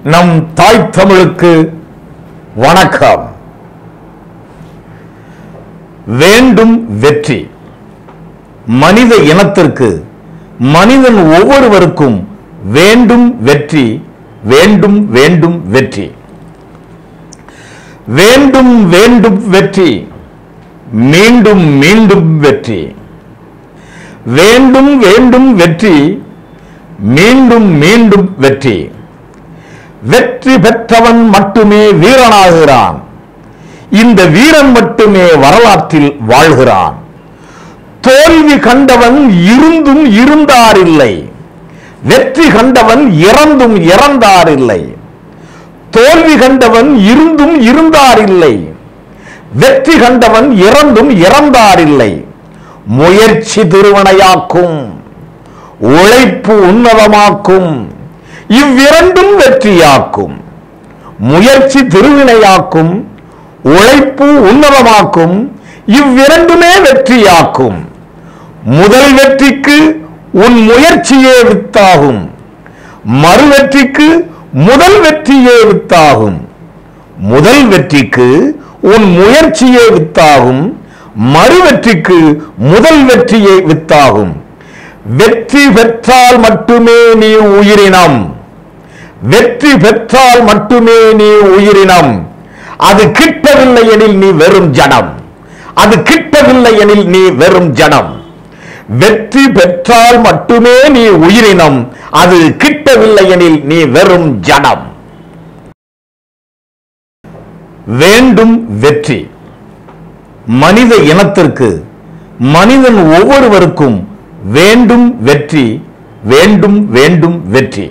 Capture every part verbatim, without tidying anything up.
நம் தாய் தமிழுக்கு வணக்கம். வேண்டும் வெற்றி. மனித இனத்திற்கு, மனிதன் ஒவ்வொருவருக்கும் வேண்டும் வெற்றி, வேண்டும் வேண்டும் வெற்றி, வேண்டும் வேண்டும் வெற்றி, மீண்டும் மீண்டும் வெற்றி, வேண்டும் வேண்டும் வெற்றி, மீண்டும் மீண்டும் வெற்றி. வெற்றி பெற்றவன் மட்டுமே வீரனாகிறான். இந்த வீரன் மட்டுமே வரலாற்றில் வாழ்கிறான். தோல்வி கண்டவன் இருந்தும் இருந்தாரில்லை, வெற்றி கண்டவன் இறந்தும் இறந்தாரில்லை. தோல்வி கண்டவன் இருந்தும் இருந்தாரில்லை, வெற்றி கண்டவன் இறந்தும் இறந்தாரில்லை. முயற்சி திருவினையாக்கும், உழைப்பு உன்னதமாக்கும், இவ்விரண்டும் வெற்றியாக்கும். முயற்சி திருவினையாக்கும், உழைப்பு உன்னதமாக்கும், இவ்விரண்டுமே வெற்றியாக்கும். முதல் வெற்றிக்கு உன் முயற்சியே வித்தாகும், மறு வெற்றிக்கு முதல் வெற்றியே வித்தாகும். முதல் வெற்றிக்கு உன் முயற்சியே வித்தாகும், மறு வெற்றிக்கு முதல் வெற்றியே வித்தாகும். வெற்றி பெற்றால் மட்டுமே நீ உயிரினம், வெற்றி பெற்றால் மட்டுமே நீ உயிரினம். அது கிட்டவில்லை எனில் நீ வெறும் ஜடம், அது கிட்டவில்லை எனில் நீ வெறும் ஜடம். வெற்றி பெற்றால் மட்டுமே நீ உயிரினம், அது கிட்டவில்லை எனில் நீ வெறும் ஜடம். வேண்டும் வெற்றி. மனித இனத்திற்கு, மனிதன் ஒவ்வொருவருக்கும் வேண்டும் வெற்றி, வேண்டும் வேண்டும் வெற்றி,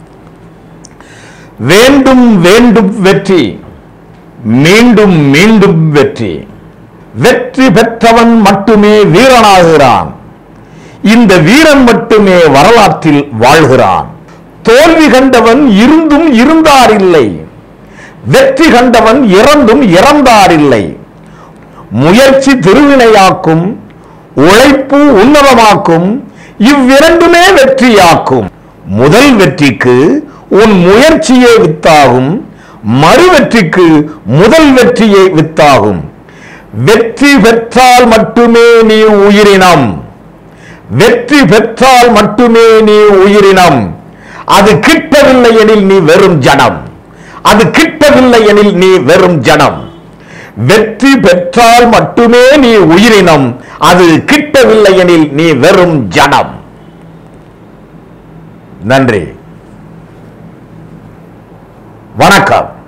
வேண்டும் வேண்டும் வெற்றி, மீண்டும் மீண்டும் வெற்றி. வெற்றி பெற்றவன் மட்டுமே வீரனாகிறான். இந்த வீரன் மட்டுமே வரலாற்றில் வாழ்கிறான். தோல்வி கண்டவன் இருந்தும் இருந்தாரில்லை, வெற்றி கண்டவன் இறந்தும் இறந்தாரில்லை. முயற்சி திருவினையாக்கும், உழைப்பு உன்னதமாக்கும், இவ்விரண்டுமே வெற்றியாக்கும். முதல் வெற்றிக்கு உன் முயற்சியே வித்தாகும், மறு வெற்றிக்கு முதல் வெற்றியே வித்தாகும். வெற்றி பெற்றால் மட்டுமே நீ உயிரினம், வெற்றி பெற்றால் மட்டுமே நீ உயிரினம். அது கிட்டவில்லை எனில் நீ வெறும் ஜடம், அது கிட்டவில்லை எனில் நீ வெறும் ஜடம். வெற்றி பெற்றால் மட்டுமே நீ உயிரினம், அது கிட்டவில்லை எனில் நீ வெறும் ஜடம். நன்றி, வணக்கம்.